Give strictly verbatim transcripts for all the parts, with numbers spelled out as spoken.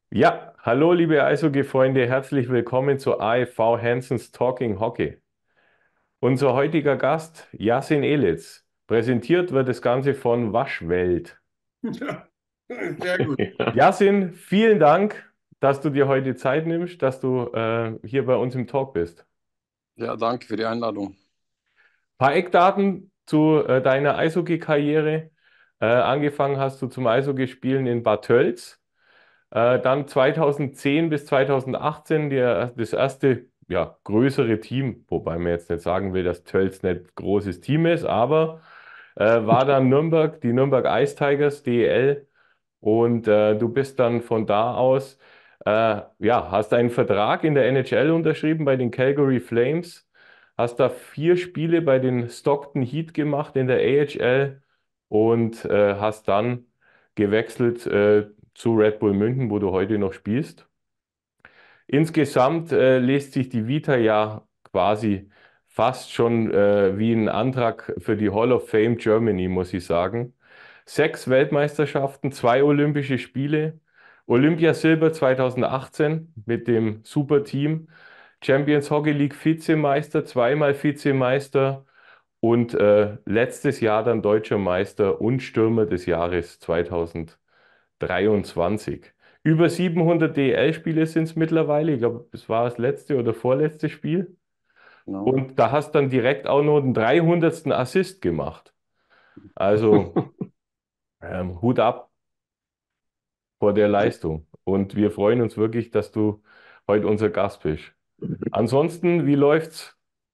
Ja, hallo liebe Eishockey-Freunde, herzlich willkommen zu A F V Hansens Talking Hockey. Unser heutiger Gast, Yasin Elitz. Präsentiert wird das Ganze von Waschwelt. Ja, sehr gut. Yasin, vielen Dank, dass du dir heute Zeit nimmst, dass du äh, hier bei uns im Talk bist. Ja, danke für die Einladung. Ein paar Eckdaten zu äh, deiner Eishockey-Karriere. Äh, angefangen hast du zum Eishockeyspielen in Bad Tölz. Äh, dann zweitausendzehn bis zweitausendachtzehn der, das erste ja, größere Team, wobei man jetzt nicht sagen will, dass Tölz nicht großes Team ist, aber äh, war dann Nürnberg, die Nürnberg Ice Tigers, D E L. Und äh, du bist dann von da aus, äh, ja, hast einen Vertrag in der N H L unterschrieben bei den Calgary Flames, hast da vier Spiele bei den Stockton Heat gemacht in der A H L und äh, hast dann gewechselt äh, zu Red Bull München, wo du heute noch spielst. Insgesamt äh, liest sich die Vita ja quasi fast schon äh, wie ein Antrag für die Hall of Fame Germany, muss ich sagen. Sechs Weltmeisterschaften, zwei Olympische Spiele, Olympiasilber zweitausendachtzehn mit dem Superteam, Champions Hockey League Vizemeister, zweimal Vizemeister und äh, letztes Jahr dann Deutscher Meister und Stürmer des Jahres zweitausenddreiundzwanzig. Über siebenhundert D E L-Spiele sind es mittlerweile. Ich glaube, es war das letzte oder vorletzte Spiel. Genau. Und da hast dann direkt auch noch den dreihundertsten Assist gemacht. Also ähm, Hut ab vor der Leistung. Und wir freuen uns wirklich, dass du heute unser Gast bist. Ansonsten, wie läuft's?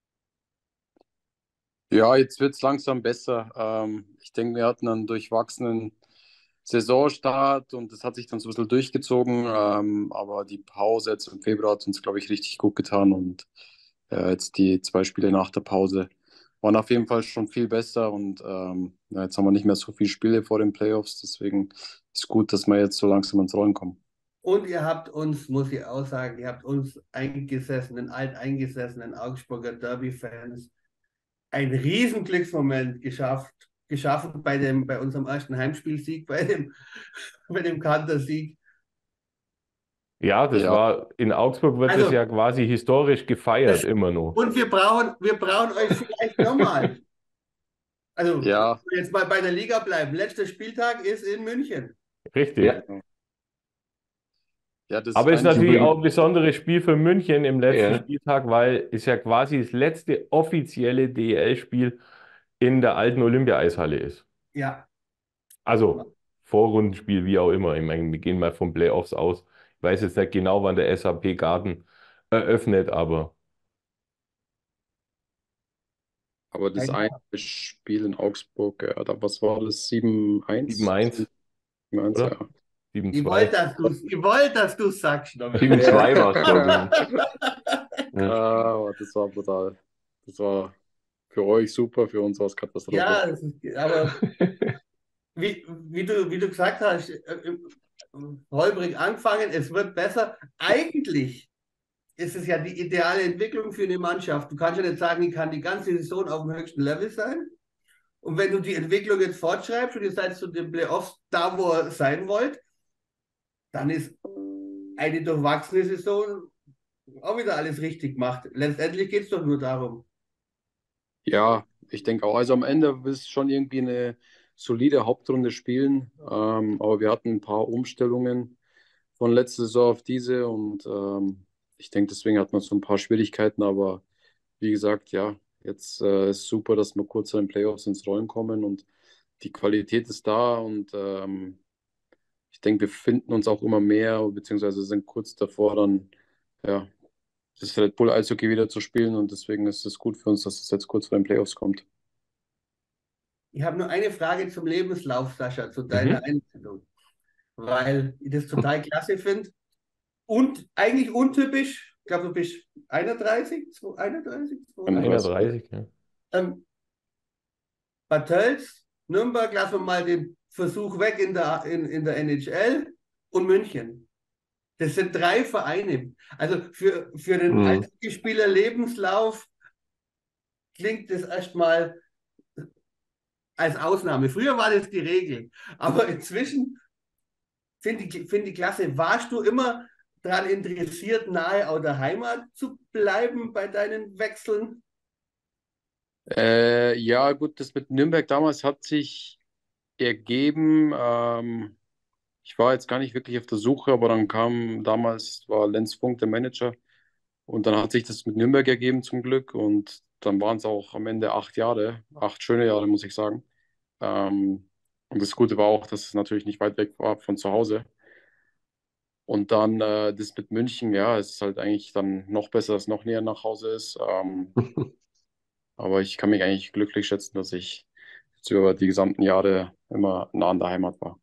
Ja, jetzt wird es langsam besser. Ähm, ich denke, wir hatten einen durchwachsenen Saisonstart und das hat sich dann so ein bisschen durchgezogen. Ähm, aber die Pause jetzt im Februar hat uns, glaube ich, richtig gut getan. Und äh, jetzt die zwei Spiele nach der Pause waren auf jeden Fall schon viel besser. Und ähm, ja, jetzt haben wir nicht mehr so viele Spiele vor den Playoffs. Deswegen ist gut, dass wir jetzt so langsam ins Rollen kommen. Und ihr habt uns, muss ich auch sagen, ihr habt uns eingesessenen, alteingesessenen Augsburger Derby-Fans einen riesen Glücksmoment geschafft, geschaffen bei dem, bei unserem ersten Heimspielsieg, bei dem, bei dem Kantersieg. Ja, das Ja, war, in Augsburg wird es Also, ja quasi historisch gefeiert, das, immer noch. und wir brauchen, wir brauchen euch vielleicht nochmal. Also, ja, jetzt mal bei der Liga bleiben. Letzter Spieltag ist in München. Richtig. Ja, ja, das ist Aber es ist eigentlich natürlich auch ein übrigens, besonderes Spiel für München im letzten ja, Spieltag, weil es ja quasi das letzte offizielle D E L-Spiel in der alten Olympia-Eishalle ist. Ja. Also Vorrundenspiel, wie auch immer. Ich meine, wir gehen mal von Playoffs aus. Ich weiß jetzt nicht genau, wann der S A P Garden eröffnet, aber Aber das eine Spiel in Augsburg, ja, da, was war das? sieben eins? sieben eins, sieben eins, ja. oder? sieben Ich zwei. wollte, dass du es ich wollte, dass du es sagst, Dominik. sieben zwei war es, glaube Ja. ich. Ja. Ah, das war brutal. Das war für euch super, für uns war es Katastrophe. Ja, das ist, aber wie, wie du, wie du gesagt hast, äh, äh, holprig angefangen, es wird besser. Eigentlich ist es ja die ideale Entwicklung für eine Mannschaft. Du kannst ja nicht sagen, ich kann die ganze Saison auf dem höchsten Level sein. Und wenn du die Entwicklung jetzt fortschreibst und ihr seid zu den Playoffs da, wo ihr sein wollt, dann ist eine durchwachsene Saison auch wieder alles richtig gemacht. Letztendlich geht es doch nur darum. Ja, ich denke auch. Also am Ende wird es schon irgendwie eine solide Hauptrunde spielen. Ähm, aber wir hatten ein paar Umstellungen von letzter Saison auf diese und ähm, ich denke, deswegen hat man so ein paar Schwierigkeiten. Aber wie gesagt, ja, jetzt äh, ist super, dass wir kurz an den Playoffs ins Rollen kommen und die Qualität ist da und ähm, ich denke, wir finden uns auch immer mehr, beziehungsweise sind kurz davor, dann ja, das Red Bull Eishockey wieder zu spielen und deswegen ist es gut für uns, dass es jetzt kurz vor den Playoffs kommt. Ich habe nur eine Frage zum Lebenslauf, Sascha, zu deiner Mhm. Einstellung, weil ich das total klasse finde. Und eigentlich untypisch, ich glaube, du bist einunddreißig, einunddreißig, einunddreißig. einunddreißig, ja. ähm, Bad Tölz, Nürnberg, lassen wir mal den Versuch weg in der, in, in der N H L und München. Das sind drei Vereine. Also für, für den Mhm. Eishockeyspieler Lebenslauf klingt das erstmal als Ausnahme. Früher war das die Regel, aber inzwischen Finde ich, find ich klasse. Warst du immer daran interessiert, nahe auch der Heimat zu bleiben bei deinen Wechseln? Äh, ja, gut, das mit Nürnberg damals hat sich ergeben. Ähm, ich war jetzt gar nicht wirklich auf der Suche, aber dann kam damals, war Lenz Funk der Manager und dann hat sich das mit Nürnberg ergeben zum Glück und dann waren es auch am Ende acht Jahre, acht schöne Jahre, muss ich sagen. Ähm, und das Gute war auch, dass es natürlich nicht weit weg war von zu Hause. Und dann äh, das mit München, ja, es ist halt eigentlich dann noch besser, dass es noch näher nach Hause ist. Ähm, aber ich kann mich eigentlich glücklich schätzen, dass ich jetzt über die gesamten Jahre immer nah an der Heimat war.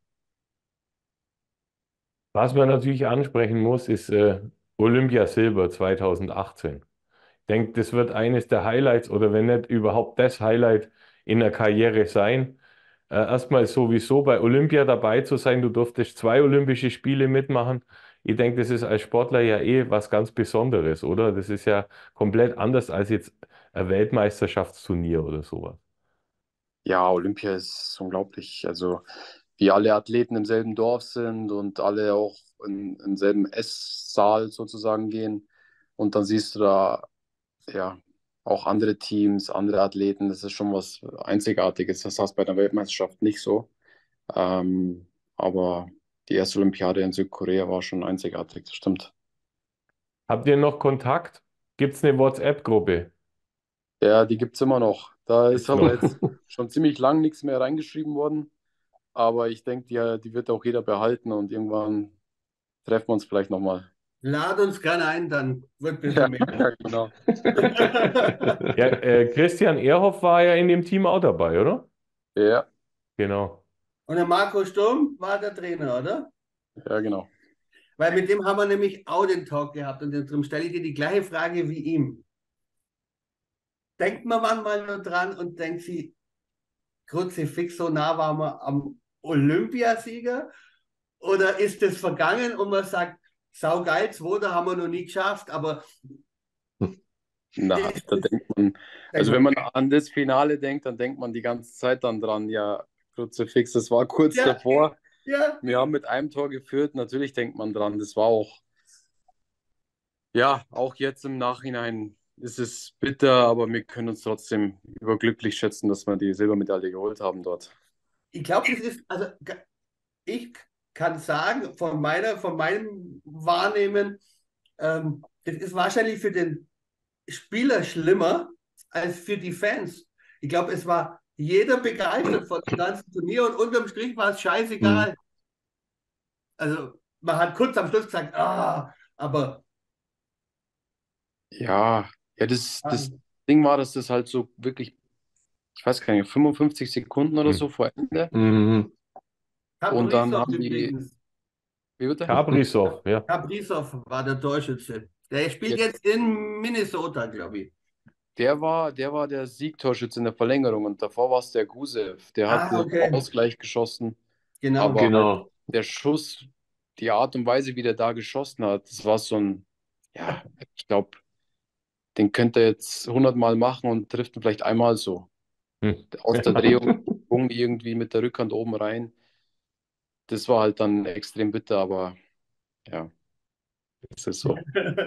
Was man natürlich ansprechen muss, ist äh, Olympia Silber zweitausendachtzehn. Ich denke, das wird eines der Highlights oder wenn nicht überhaupt das Highlight in der Karriere sein. Äh, erstmal sowieso bei Olympia dabei zu sein. Du durftest zwei Olympische Spiele mitmachen. Ich denke, das ist als Sportler ja eh was ganz Besonderes, oder? Das ist ja komplett anders als jetzt ein Weltmeisterschaftsturnier oder sowas. Ja, Olympia ist unglaublich. Also, wie alle Athleten im selben Dorf sind und alle auch in, im selben Esssaal sozusagen gehen. Und dann siehst du da ja auch andere Teams, andere Athleten. Das ist schon was Einzigartiges. Das hast du bei der Weltmeisterschaft nicht so. Ähm, aber die erste Olympiade in Südkorea war schon einzigartig, das stimmt. Habt ihr noch Kontakt? Gibt es eine WhatsApp-Gruppe? Ja, die gibt es immer noch. Da ist Gibt's aber noch? jetzt schon ziemlich lang nichts mehr reingeschrieben worden. Aber ich denke, die, die wird auch jeder behalten und irgendwann treffen wir uns vielleicht nochmal. Lad uns gerne ein, dann wird ein Ja, bisschen mehr. genau. Ja, äh, Christian Ehrhoff war ja in dem Team auch dabei, oder? Ja, Genau. Und der Marco Sturm war der Trainer, oder? ja, genau. Weil mit dem haben wir nämlich auch den Talk gehabt und darum stelle ich dir die gleiche Frage wie ihm. Denkt man manchmal nur dran und denkt sie, Kruzifix, so nah waren wir am Olympiasieger? Oder ist das vergangen und man sagt, saugeil, zweiter haben wir noch nie geschafft, aber Na, ist da das, denkt man, denk also mal, wenn man an das Finale denkt, dann denkt man die ganze Zeit dann dran, ja, Kruzifix, das war kurz ja, davor. ja, Wir haben mit einem Tor geführt, natürlich denkt man dran. Das war auch, ja, auch jetzt im Nachhinein ist es bitter, aber wir können uns trotzdem überglücklich schätzen, dass wir die Silbermedaille geholt haben dort. ich glaube, das ist, also ich kann sagen, von meiner, von meinem Wahrnehmen, ähm, das ist wahrscheinlich für den Spieler schlimmer als für die Fans. Ich glaube, es war jeder begeistert von dem ganzen Turnier und unterm Strich war es Mhm. scheißegal. Also man hat kurz am Schluss gesagt, ah, aber Ja, ja, das, ah, das Ding war, dass das halt so wirklich, ich weiß gar nicht, fünfundfünfzig Sekunden oder so Hm. vor Ende. Mhm. Und dann Kaprizov haben die, übrigens. wie bitte? Kaprizov, ja. Kaprizov war der Torschütze. Der spielt Ja, jetzt in Minnesota, glaube ich. der war, der war der Siegtorschütze in der Verlängerung und davor war es der Gusev. Der hat Ah, den okay. Ausgleich geschossen. Genau. Aber halt Genau. der Schuss, die Art und Weise, wie der da geschossen hat, das war so ein, ja, ich glaube, den könnte er jetzt hundertmal machen und trifft ihn vielleicht einmal so. Hm. Aus der Drehung, Schwung irgendwie mit der Rückhand oben rein. Das war halt dann extrem bitter, aber ja, es ist so.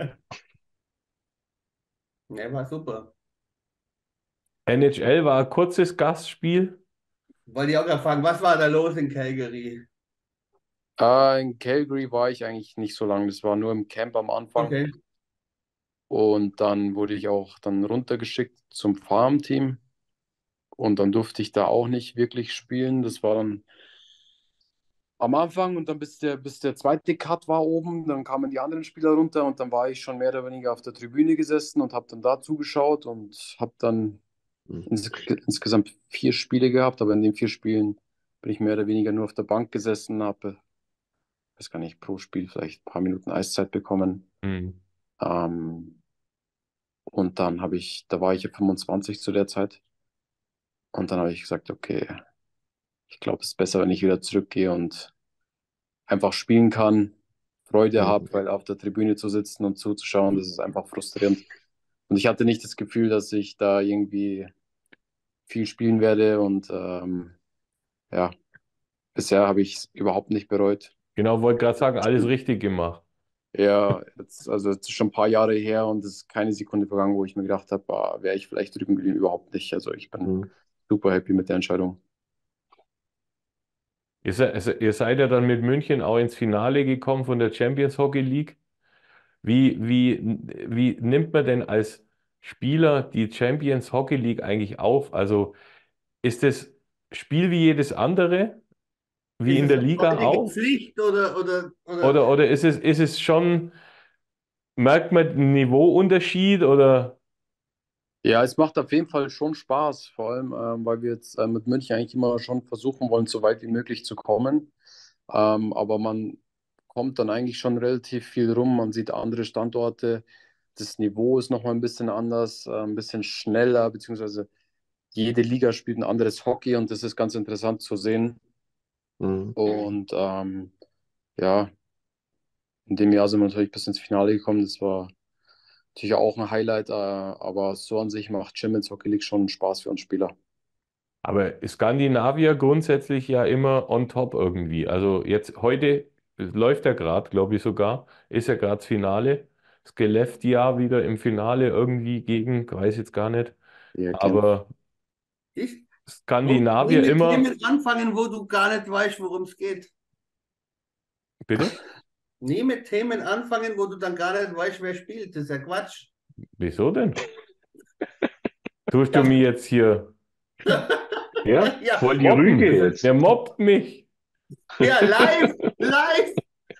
Ne, war super. N H L war ein kurzes Gastspiel. Wollte ich auch gerade fragen, was war da los in Calgary? Äh, in Calgary war ich eigentlich nicht so lange. Das war nur im Camp am Anfang. Okay. Und dann wurde ich auch dann runtergeschickt zum Farmteam. Und dann durfte ich da auch nicht wirklich spielen. Das war dann am Anfang und dann bis der, bis der zweite Cut war oben, dann kamen die anderen Spieler runter und dann war ich schon mehr oder weniger auf der Tribüne gesessen und habe dann da zugeschaut und habe dann Mhm. ins, insgesamt vier Spiele gehabt, aber in den vier Spielen bin ich mehr oder weniger nur auf der Bank gesessen, habe, weiß gar nicht, pro Spiel vielleicht ein paar Minuten Eiszeit bekommen. Hm. Ähm, und dann habe ich, da war ich ja fünfundzwanzig zu der Zeit und dann habe ich gesagt, okay, ich glaube, es ist besser, wenn ich wieder zurückgehe und einfach spielen kann, Freude Mhm. habe, weil auf der Tribüne zu sitzen und zuzuschauen, das ist einfach frustrierend. Und ich hatte nicht das Gefühl, dass ich da irgendwie viel spielen werde und ähm, ja, bisher habe ich es überhaupt nicht bereut. Genau, wollte gerade sagen, alles richtig gemacht. Ja, jetzt, also es ist schon ein paar Jahre her und es ist keine Sekunde vergangen, wo ich mir gedacht habe, ah, wäre ich vielleicht drüben geblieben, überhaupt nicht. Also ich bin Mhm. super happy mit der Entscheidung. Ihr, se- also ihr seid ja dann mit München auch ins Finale gekommen von der Champions Hockey League. Wie, wie, wie nimmt man denn als Spieler die Champions Hockey League eigentlich auf? Also ist das Spiel wie jedes andere, wie Ist in es der eine Liga freudige auch? Pflicht oder, oder, oder Oder, oder ist es, ist es schon, merkt man einen Niveauunterschied oder Ja, es macht auf jeden Fall schon Spaß, vor allem, ähm, weil wir jetzt äh, mit München eigentlich immer schon versuchen wollen, so weit wie möglich zu kommen. Ähm, aber man kommt dann eigentlich schon relativ viel rum. Man sieht andere Standorte. Das Niveau ist nochmal ein bisschen anders, äh, ein bisschen schneller, beziehungsweise jede Liga spielt ein anderes Hockey und das ist ganz interessant zu sehen. Mhm. Und ähm, ja, in dem Jahr sind wir natürlich bis ins Finale gekommen. Das war natürlich auch ein Highlight, äh, aber so an sich macht Champions Hockey League schon Spaß für uns Spieler. aber Skandinavier grundsätzlich ja immer on top irgendwie. Also jetzt heute läuft er gerade, glaube ich sogar, ist ja gerade das Finale. Skellefteå wieder im Finale irgendwie gegen, weiß jetzt gar nicht. Ja, Genf. Aber ich? Du musst nie Skandinavier mit immer, Themen anfangen, wo du gar nicht weißt, worum es geht. bitte? Nie mit Themen anfangen, wo du dann gar nicht weißt, wer spielt. Das ist ja Quatsch. Wieso denn? Tust du Ja, mir jetzt hier, Ja, ja, voll die mobben? Rüge jetzt. Der mobbt mich. ja, live, live.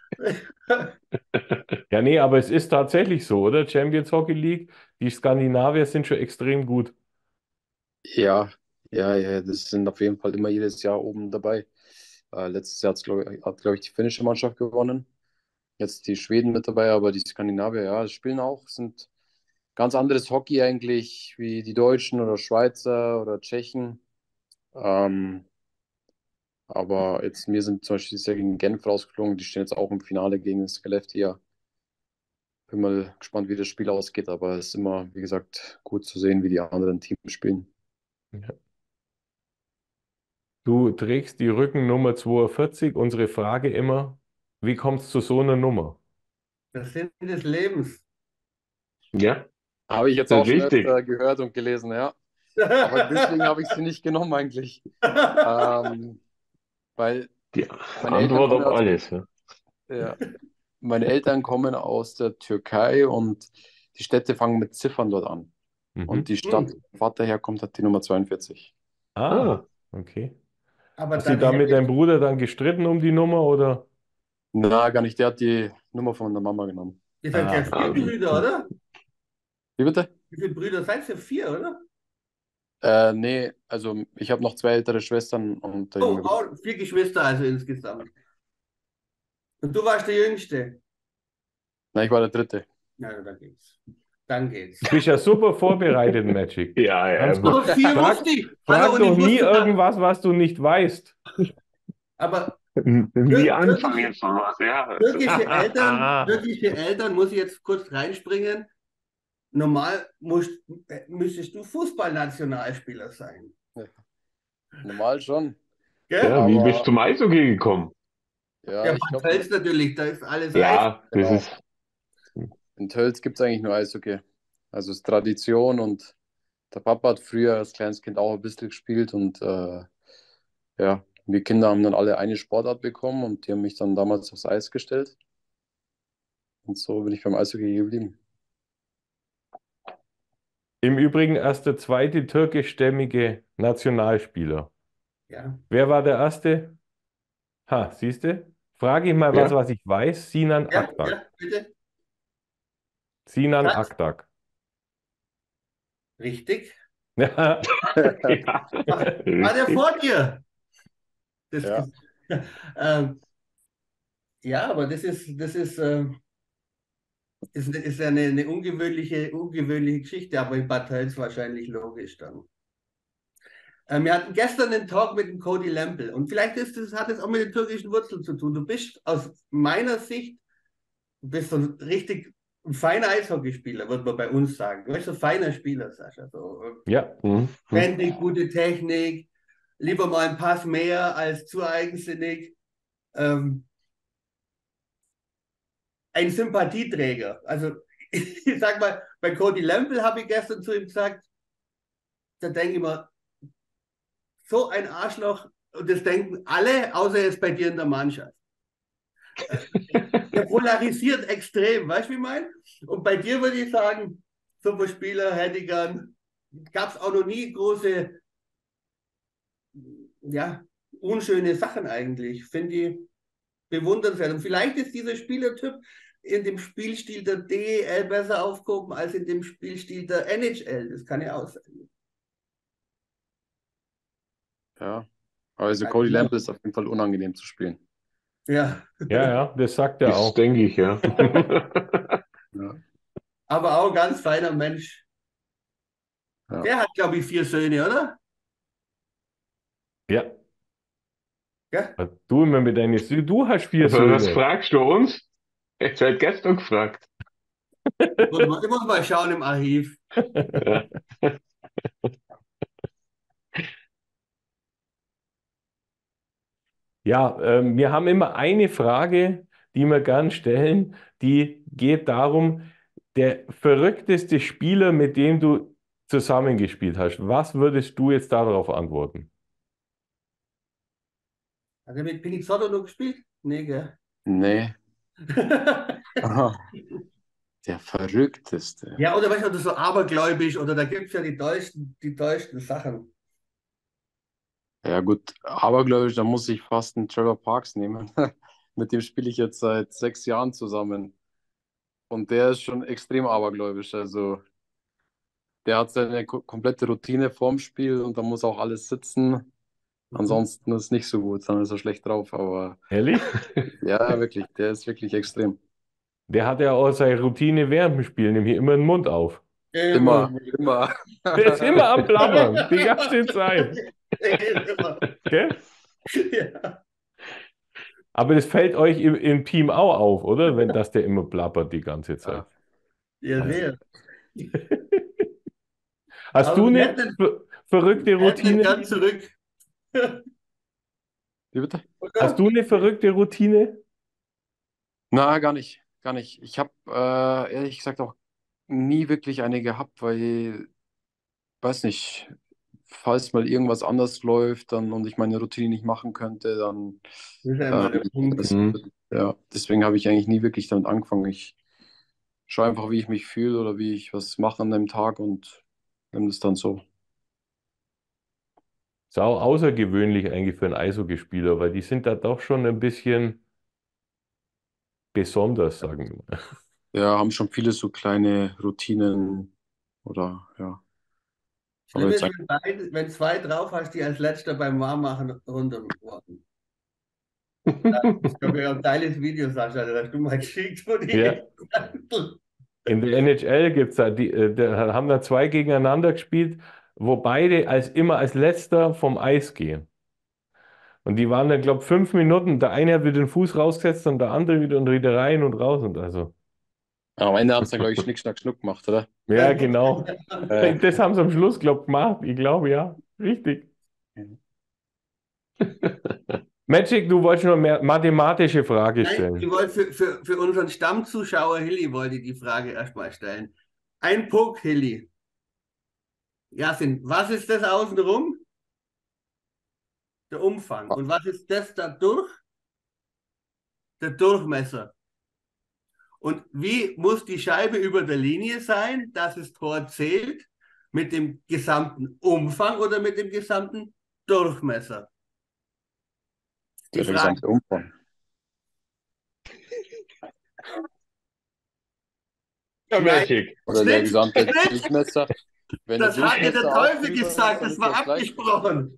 Ja, nee, aber es ist tatsächlich so, oder? Champions Hockey League, die Skandinavier sind schon extrem gut. Ja, ja, ja, das sind auf jeden Fall immer jedes Jahr oben dabei. Äh, letztes Jahr hat's, glaub, ich- hat, glaube ich, die finnische Mannschaft gewonnen. Jetzt die Schweden mit dabei, aber die Skandinavier, ja, spielen auch, sind ganz anderes Hockey eigentlich wie die Deutschen oder Schweizer oder Tschechen. Ähm, aber jetzt, wir sind zum Beispiel sehr gegen Genf rausgeflogen, die stehen jetzt auch im Finale gegen Skellefteå. Bin mal gespannt, wie das Spiel ausgeht, aber es ist immer, wie gesagt, gut zu sehen, wie die anderen Teams spielen. Ja. Du trägst die Rückennummer zweiundvierzig. Unsere Frage immer, wie kommst du zu so einer Nummer? Das Sinn des Lebens. Ja, Habe ich jetzt das auch ist schon wichtig. öfter gehört und gelesen, ja. Aber deswegen habe ich sie nicht genommen eigentlich. Ähm, weil Die meine Eltern Antwort kommen auf aus, alles. Ja. ja, meine Eltern kommen aus der Türkei und die Städte fangen mit Ziffern dort an. Und Mhm. die Stadt, Hm, wo mein Vater herkommt, hat die Nummer zweiundvierzig. Ah, Ah, okay. aber Hast du dann da mit deinem hätte Bruder dann gestritten um die Nummer oder? Na, gar nicht. Der hat die Nummer von der Mama genommen. ihr seid ja Ah, vier ähm, Brüder, oder? Wie bitte? Wie viele Brüder seid ihr? Vier, oder? Äh, nee, also ich habe noch zwei ältere Schwestern und der Oh, junge Bruder. auch vier Geschwister also insgesamt. Und du warst der Jüngste. Na, ich war der Dritte. Na, dann geht's. Dann du geht's. bist ja super vorbereitet, Magic. ja, ja, Ganz gut. Aber aber vier Frag, wusste ich. Hallo, frag und doch ich nie wusste dann. irgendwas, was du nicht weißt. Aber nie tür anfangen türkische, sowas, ja. Also, türkische Eltern, türkische Eltern, muss ich jetzt kurz reinspringen. Normal musst, äh, müsstest du Fußballnationalspieler sein. Ja, normal schon. Gell? ja, wie bist du Aber zum Eishockey gekommen? ja, Ja, ich Bad glaube, Tölz natürlich, da ist alles Eis. Ja, das genau. ist, In Tölz gibt es eigentlich nur Eishockey. Also es ist Tradition und der Papa hat früher als kleines Kind auch ein bisschen gespielt und äh, ja, wir Kinder haben dann alle eine Sportart bekommen und die haben mich dann damals aufs Eis gestellt. Und so bin ich beim Eishockey geblieben. Im Übrigen erst der zweite türkischstämmige Nationalspieler. Ja, Wer war der erste? Ha, siehst du? Frage ich mal was, ja. was ich weiß. Sinan ja, Aktak. ja, bitte. Sinan Ganz Aktak. richtig. Ja, Ja, War, war der richtig. vor dir? Das, Ja, ähm, ja, aber das ist, das ist, äh, ist, ist eine, eine ungewöhnliche, ungewöhnliche Geschichte, aber in Bad Tölz wahrscheinlich logisch dann. Ähm, wir hatten gestern einen Talk mit dem Cody Lempel und vielleicht ist das, hat es auch mit den türkischen Wurzeln zu tun. Du bist aus meiner Sicht, du bist so ein richtig ein feiner Eishockeyspieler, würde man bei uns sagen. Du bist so ein feiner Spieler, Sascha. So, äh, ja. Mhm. Mhm. ständig gute Technik, lieber mal ein Pass mehr als zu eigensinnig. Ähm, ein Sympathieträger. Also ich sag mal, bei Cody Lample habe ich gestern zu ihm gesagt, da denke ich mir, so ein Arschloch, und das denken alle, außer jetzt bei dir in der Mannschaft. Der polarisiert extrem, weißt du, wie ich meine? Und bei dir würde ich sagen, super Spieler, hätte ich gern. Gab es auch noch nie große, ja, unschöne Sachen eigentlich. Finde ich bewundernswert. Und vielleicht ist dieser Spielertyp in dem Spielstil der D E L besser aufgehoben als in dem Spielstil der N H L. Das kann ja auch sein. Ja, also Cody Lample ist auf jeden Fall unangenehm zu spielen. Ja. Ja, ja, das sagt er Das auch. denke ich, ja. Ja. Aber auch ein ganz feiner Mensch. Ja. Der hat, glaube ich, vier Söhne, oder? Ja. Ja? Du immer mit deinen Sü Du hast vier Also, was Söhne. fragst du uns? Ich werde gestern gefragt. Ich muss mal, ich muss mal schauen im Archiv. Ja. Ja, ähm, wir haben immer eine Frage, die wir gern stellen, die geht darum, der verrückteste Spieler, mit dem du zusammengespielt hast. Was würdest du jetzt darauf antworten? Hat er mit Pinizzotto noch gespielt? Nee, gell? Nee. Aha. Der verrückteste. Ja, oder weißt du, oder so abergläubisch, oder da gibt es ja die deutschen, die deutschen Sachen. Ja gut, abergläubisch, da muss ich fast einen Trevor Parks nehmen. Mit dem spiele ich jetzt seit sechs Jahren zusammen. Und der ist schon extrem abergläubisch. Also der hat seine ko- komplette Routine vorm Spiel und da muss auch alles sitzen. Ansonsten ist es nicht so gut, dann ist er schlecht drauf. Aber Ehrlich? ja, wirklich, der ist wirklich extrem. Der hat ja auch seine Routine während dem Spiel, nämlich immer den Mund auf. Immer, immer. Der ist immer am Blabbern, die ganze Zeit. Immer. Gell? Ja. Aber das fällt euch im, im Team auch auf, oder? Wenn das der immer blabbert die ganze Zeit. Ja, sehr. Hast Aber du wir eine hätten den- ver verrückte wir hätten den Routine? gern zurück. Wie bitte? Hast du eine verrückte Routine? Na, gar nicht, gar nicht. Ich habe äh, ehrlich gesagt auch nie wirklich eine gehabt, weil, weiß nicht, falls mal irgendwas anders läuft dann, und ich meine Routine nicht machen könnte, dann, Das ist ja immer der ähm, Punkt. das, Mhm. ja, deswegen habe ich eigentlich nie wirklich damit angefangen. Ich schaue einfach, wie ich mich fühle oder wie ich was mache an dem Tag und nehme das dann so. Ist auch außergewöhnlich eigentlich für einen Eishockeyspieler, weil die sind da doch schon ein bisschen besonders, sagen wir mal. Ja, haben schon viele so kleine Routinen oder ja. Aber Schlimm jetzt ist, wenn, beide, wenn zwei drauf hast, die als letzter beim Warmmachen runter worden. Ich habe ja ein geiles Video, Sascha, das hast du mal geschickt. Wo die Ja. In der N H L gibt's da, die, äh, da haben da zwei gegeneinander gespielt, wo beide als immer als letzter vom Eis gehen. Und die waren dann, glaube ich, fünf Minuten. Der eine hat wieder den Fuß rausgesetzt und der andere wieder und wieder rein und raus und also. am Ende hat es dann, glaube ich, Schnick, Schnack, Schnuck gemacht, oder? Ja, genau. Äh, Das haben sie am Schluss, glaube ich, gemacht. Ich glaube, ja. Richtig. Magic, du wolltest noch eine mathematische Frage Nein, ich stellen. wollte für, für, für unseren Stammzuschauer Hilly wollte ich die Frage erstmal stellen. Ein Puck, Hilly. Jasin, was ist das außenrum? Der Umfang. Und was ist das dadurch? Der Durchmesser. Und wie muss die Scheibe über der Linie sein, dass das Tor zählt? Mit dem gesamten Umfang oder mit dem gesamten Durchmesser? Die der Frage. gesamte Umfang. Ja, Nein. Magic. Oder der Schnitt, gesamte Schnitt. Durchmesser. Wenn Das der hat dir der Durchmesser auch Teufel drüber ist, gesagt, dann das ist war das gleich. abgesprochen.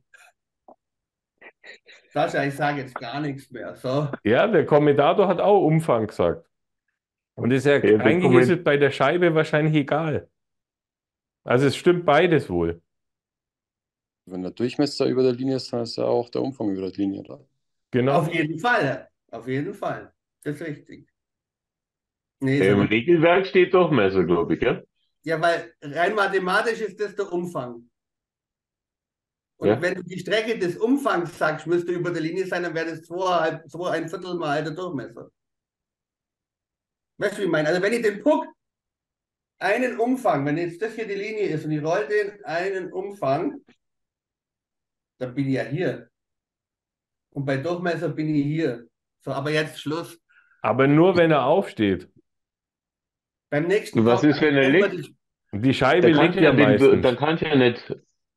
Sascha, ich sage jetzt gar nichts mehr. So. Ja, der Kommentator hat auch Umfang gesagt. Und ist ja, Ja, der eigentlich Komment- ist es bei der Scheibe wahrscheinlich egal. Also es stimmt beides wohl. Wenn der Durchmesser über der Linie ist, dann ist ja auch der Umfang über der Linie da. Genau. Auf jeden Fall. Auf jeden Fall. Das ist richtig. Nee, Im so. Regelwerk steht Durchmesser, glaube ich, ja? Ja, weil rein mathematisch ist das der Umfang. Und Ja. wenn du die Strecke des Umfangs sagst, müsste über der Linie sein, dann wäre das zweieinhalb, zwei ein Viertel mal der Durchmesser. Weißt du, wie ich meine? Also wenn ich den Puck einen Umfang, wenn jetzt das hier die Linie ist und ich roll den einen Umfang, dann bin ich ja hier. Und bei Durchmesser bin ich hier. So, aber jetzt Schluss. Aber nur, wenn er aufsteht. Beim nächsten Und was Korb ist, wenn er nehmen wir liegt? die, Die Scheibe Da kannst liegt du ja ja den, da meistens. kannst du ja nicht.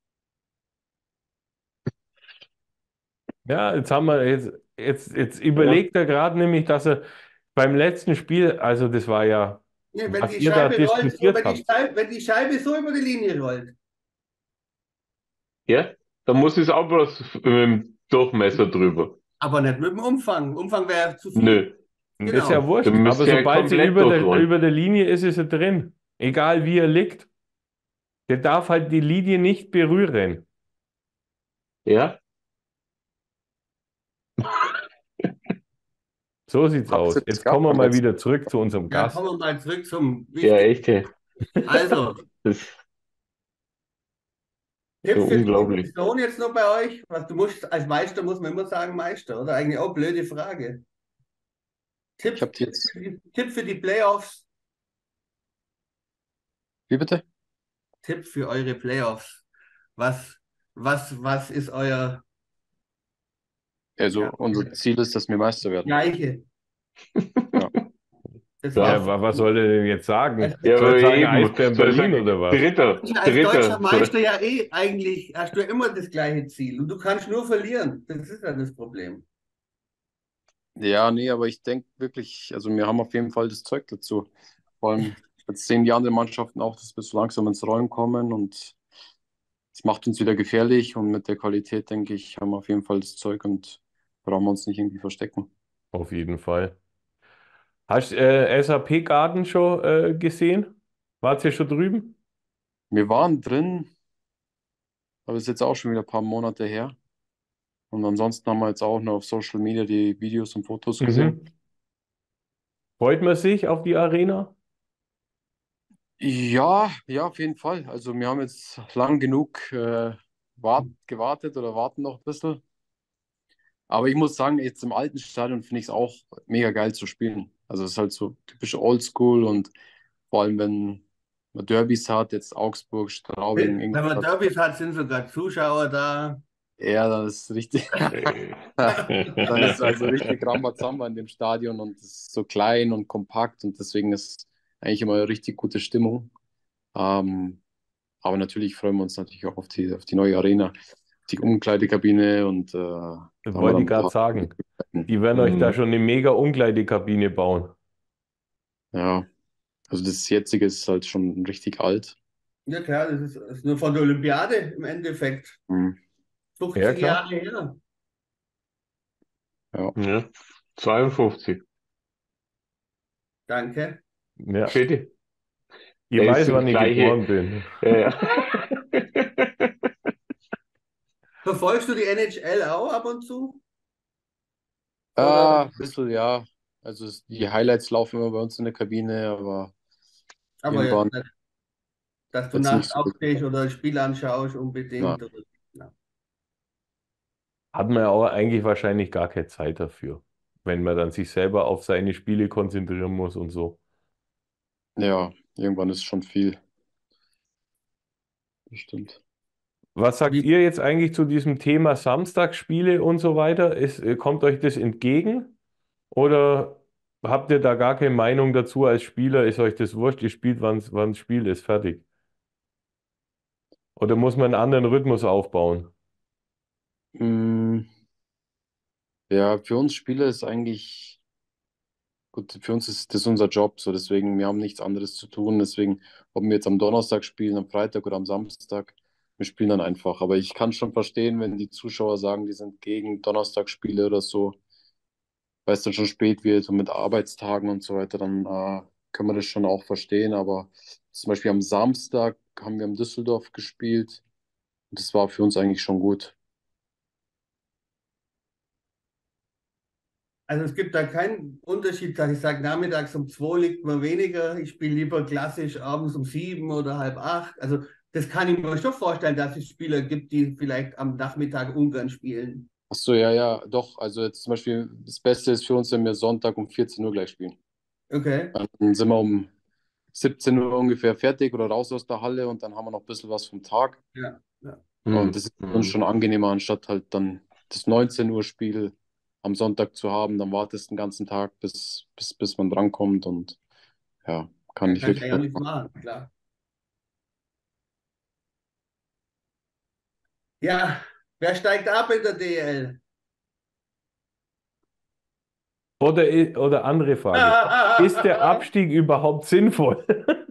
Ja, jetzt haben wir, jetzt, jetzt, jetzt Ja, überlegt er gerade nämlich, dass er beim letzten Spiel, also das war ja, nee, wenn was die ihr da Scheibe rollt, so, diskutiert wenn die habt. Scheibe, wenn die Scheibe so über die Linie rollt, ja. Da muss es auch bloß mit dem Durchmesser drüber. aber nicht mit dem Umfang. Umfang wäre zu viel. Nö. Das ist ja Genau. wurscht, Dann aber müsst ihr ja sobald sie komplett über der, durchrollen. über der Linie ist, ist er drin. Egal wie er liegt. Der darf halt die Linie nicht berühren. Ja? So sieht's Habt aus. ihr das Jetzt kommen gehabt wir beim mal letzten? wieder zurück zu unserem Ja, Gast. kommen wir mal zurück zum Ja, Wichtigen. echt. Ja. Also, Das ist Tipp so für die unglaublich. Diskussion jetzt noch bei euch. Was du musst, als Meister muss man immer sagen Meister, oder? Eigentlich auch blöde Frage. Ich Tipp, habe die jetzt. Tipp für die Playoffs, Wie bitte? Tipp für eure Playoffs. Was, was, was ist euer Also, ja, unser Ziel ist, dass wir Meister werden. Gleiche? Ja. Das Ja. Ja, war's. wa- was soll er denn jetzt sagen? Als, Ja, Soll aber er sagen eben. Eisbären Soll ich Berlin sagen, oder was? Dritter, als deutscher Dritter. Meister Soll, ja eh eigentlich hast du ja immer das gleiche Ziel und du kannst nur verlieren. Das ist ja das Problem. Ja, nee, aber ich denke wirklich, also wir haben auf jeden Fall das Zeug dazu. Vor allem, jetzt sehen die anderen Mannschaften auch, dass wir so langsam ins Rollen kommen und es macht uns wieder gefährlich und mit der Qualität, denke ich, haben wir auf jeden Fall das Zeug und brauchen wir uns nicht irgendwie verstecken. Auf jeden Fall. Hast du äh, S A P Garden schon äh, gesehen? Wart ihr schon drüben? Wir waren drin, aber es ist jetzt auch schon wieder ein paar Monate her. Und ansonsten haben wir jetzt auch noch auf Social Media die Videos und Fotos gesehen. Mhm. Freut man sich auf die Arena? Ja, ja, auf jeden Fall. Also wir haben jetzt lang genug äh, wart, gewartet oder warten noch ein bisschen. Aber ich muss sagen, jetzt im alten Stadion finde ich es auch mega geil zu spielen. Also es ist halt so typisch Oldschool und vor allem, wenn man Derbys hat, jetzt Augsburg, Straubing, Wenn man Ingolstadt, Derbys hat, sind sogar Zuschauer da. ja, dann ist richtig, äh, dann ist also richtig Rambazamba in dem Stadion und es ist so klein und kompakt und deswegen ist eigentlich immer eine richtig gute Stimmung. Ähm, aber natürlich freuen wir uns natürlich auch auf die, auf die neue Arena, die Umkleidekabine und äh, da Das haben wir wollte dann ich ein gerade paar sagen. Möglichkeiten. Die werden euch da hm. schon eine mega Umkleidekabine bauen. Ja, also das jetzige ist halt schon richtig alt. Ja klar, das ist, das ist nur von der Olympiade im Endeffekt. Hm, Ja, fünfzig klar. Jahre her. ja. Ja. zweiundfünfzig. Danke. Ja. Bitte. Ich Er ist weiß, das wann ich gleiche. geboren bin. Ja, ja. Verfolgst du die N H L auch ab und zu? Ah, Oder, ein bisschen, ja. Also es, die Highlights laufen immer bei uns in der Kabine, aber aber irgendwann jetzt nicht, dass du jetzt nicht nachts so. aufstehst oder ein Spiel anschaust Na, unbedingt. Oder, ja. Hat man ja auch eigentlich wahrscheinlich gar keine Zeit dafür, wenn man dann sich selber auf seine Spiele konzentrieren muss und so. ja, irgendwann ist schon viel. Das stimmt. Was sagt Wie, ihr jetzt eigentlich zu diesem Thema Samstagsspiele und so weiter? Ist, äh, kommt euch das entgegen? Oder habt ihr da gar keine Meinung dazu als Spieler? Ist euch das wurscht? Ihr spielt, wann das Spiel ist, fertig. Oder muss man einen anderen Rhythmus aufbauen? Mm, ja, für uns Spieler ist eigentlich, gut, für uns ist das unser Job, so deswegen, wir haben nichts anderes zu tun. Deswegen, ob wir jetzt am Donnerstag spielen, am Freitag oder am Samstag, wir spielen dann einfach. Aber ich kann schon verstehen, wenn die Zuschauer sagen, die sind gegen Donnerstagsspiele oder so, weil es dann schon spät wird und mit Arbeitstagen und so weiter, dann äh, kann man das schon auch verstehen. Aber zum Beispiel am Samstag haben wir in Düsseldorf gespielt und das war für uns eigentlich schon gut. also es gibt da keinen Unterschied, dass ich sage, nachmittags um zwei liegt man weniger. Ich spiele lieber klassisch abends um sieben oder halb acht. Also das kann ich mir schon vorstellen, dass es Spieler gibt, die vielleicht am Nachmittag ungern spielen. Ach so, ja, ja, doch. Also jetzt zum Beispiel, das Beste ist für uns, wenn wir Sonntag um vierzehn Uhr gleich spielen. Okay. Dann sind wir um siebzehn Uhr ungefähr fertig oder raus aus der Halle und dann haben wir noch ein bisschen was vom Tag. Ja. Ja. Und Hm, das ist uns hm. schon angenehmer, anstatt halt dann das neunzehn Uhr Spiel am Sonntag zu haben. Dann wartest du den ganzen Tag, bis, bis, bis man drankommt und ja, kann Ja, nicht kannst du wirklich ja auch mehr nichts machen. machen, klar. Ja, wer steigt ab in der D L? Oder, i- oder andere Frage. Ist der Abstieg überhaupt sinnvoll?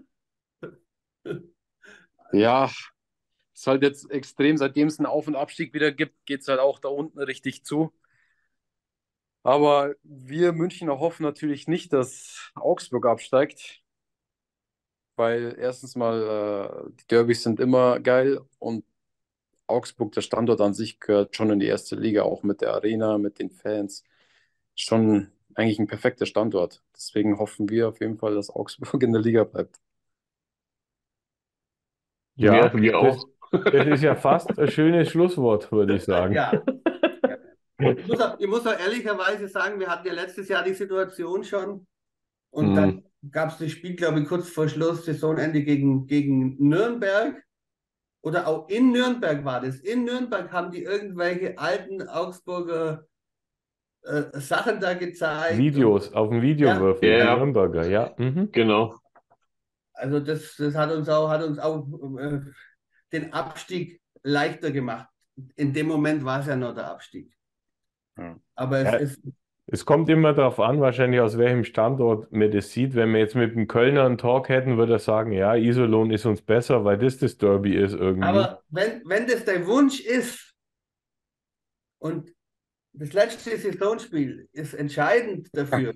Ja, ist halt jetzt extrem, seitdem es einen Auf- und Abstieg wieder gibt, geht es halt auch da unten richtig zu. Aber wir Münchner hoffen natürlich nicht, dass Augsburg absteigt, weil erstens mal äh, die Derbys sind immer geil und Augsburg, der Standort an sich, gehört schon in die erste Liga, auch mit der Arena, mit den Fans. Schon eigentlich ein perfekter Standort. Deswegen hoffen wir auf jeden Fall, dass Augsburg in der Liga bleibt. Ja, Ja, wir das, auch. das ist ja fast ein schönes Schlusswort, würde ich sagen. Ja. Ja. Ich muss auch, ich muss auch ehrlicherweise sagen, wir hatten ja letztes Jahr die Situation schon und dann Hm. gab es das Spiel, glaube ich, kurz vor Schluss, Saisonende gegen, gegen Nürnberg oder auch in Nürnberg war das. In Nürnberg haben die irgendwelche alten Augsburger äh, Sachen da gezeigt und Videos auf dem ja, Videowürfel, die ja, Ja, Nürnberger, ja. Mhm. genau. also das, das hat uns auch, hat uns auch äh, den Abstieg leichter gemacht. In dem Moment war es ja noch der Abstieg. Ja. Aber es Ja, ist, es kommt immer darauf an, wahrscheinlich aus welchem Standort man das sieht. Wenn wir jetzt mit dem Kölner einen Talk hätten, würde er sagen, ja, Iserlohn ist uns besser, weil das das Derby ist irgendwie. aber wenn, wenn das der Wunsch ist und das letzte Saisonspiel ist entscheidend dafür,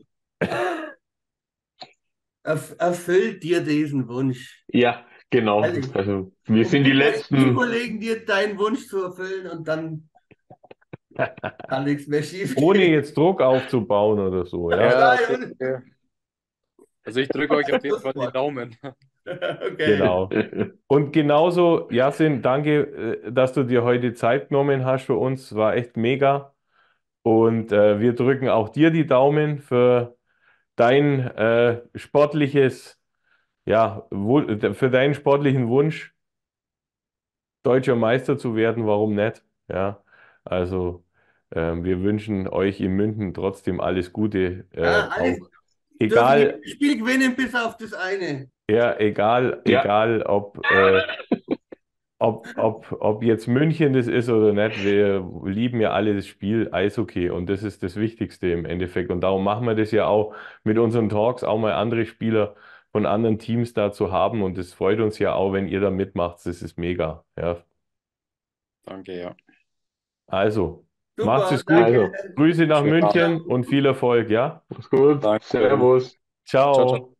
erf erfüllt dir diesen Wunsch. Ja, genau. Ehrlich. Also wir Und sind die wir Letzten. überlegen dir deinen Wunsch zu erfüllen und dann kann nichts mehr schief Ohne gehen. jetzt Druck aufzubauen oder so, ja. Ja, okay. Nein, Okay. Also ich drücke euch auf jeden Fall die und Daumen. okay. Genau. Und genauso, Yasin, danke, äh, dass du dir heute Zeit genommen hast für uns. War echt mega. Und äh, wir drücken auch dir die Daumen für dein äh, sportliches, ja, Wu- für deinen sportlichen Wunsch, deutscher Meister zu werden. Warum nicht? Ja, also ähm, wir wünschen euch in München trotzdem alles Gute. Äh, Ja, alles auch dürfen egal, jedes Spiel gewinnen, bis auf das eine. ja, egal, Ja, egal, ob äh, Ob, ob, ob jetzt München das ist oder nicht, wir lieben ja alle das Spiel Eishockey und das ist das Wichtigste im Endeffekt. Und darum machen wir das ja auch mit unseren Talks, auch mal andere Spieler von anderen Teams da zu haben. Und es freut uns ja auch, wenn ihr da mitmacht. Das ist mega. Ja. Danke, ja. Also, macht Super, es gut. danke. also, Grüße nach Schönen Abend. München und viel Erfolg, ja? mach's gut. Danke. Servus. Ciao, ciao. Ciao.